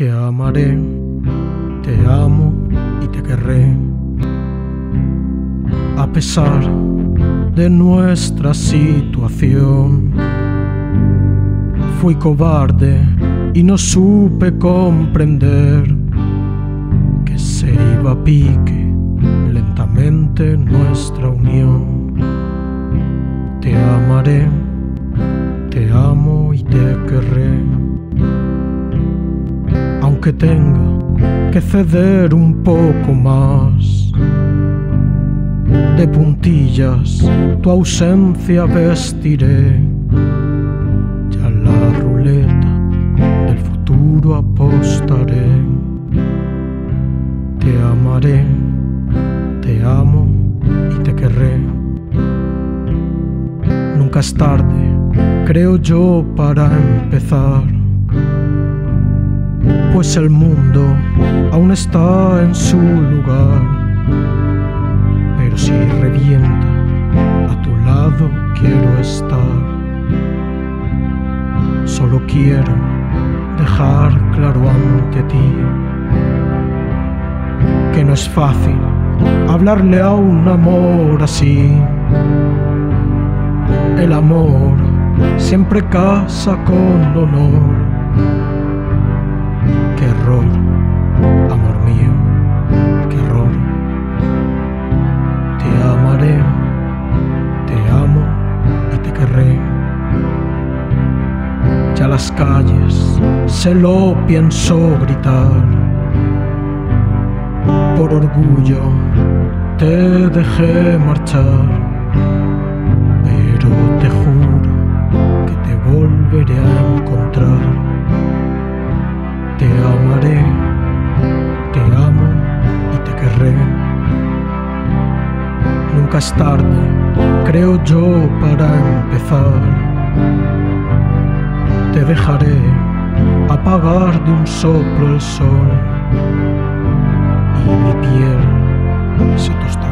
Te amaré, te amo y te querré. A pesar de nuestra situación, fui cobarde y no supe comprender que se iba a pique lentamente nuestra unión. Te amaré, te amo y te querré. Aunque tenga que ceder un poco más, de puntillas tu ausencia vestiré. Ya la ruleta del futuro apostaré. Te amaré, te amo y te querré. Nunca es tarde, creo yo, para empezar, pues el mundo aún está en su lugar. Pero si revienta, a tu lado quiero estar. Solo quiero dejar claro ante ti que no es fácil hablarle a un amor así. El amor siempre casa con honor. Qué error, amor mío, qué error. Te amaré, te amo y te querré. Ya las calles se lo pienso gritar. Por orgullo te dejé marchar, pero te juro que te volveré a encontrar. Te amaré, te amo y te querré. Nunca es tarde, creo yo, para empezar. Te dejaré apagar de un soplo el sol y mi piel se tostará.